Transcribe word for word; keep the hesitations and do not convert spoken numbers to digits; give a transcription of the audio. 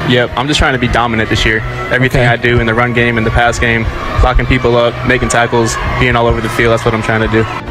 Yep, I'm just trying to be dominant this year. Everything Okay. I do in the run game, in the pass game, locking people up, making tackles, being all over the field, that's what I'm trying to do.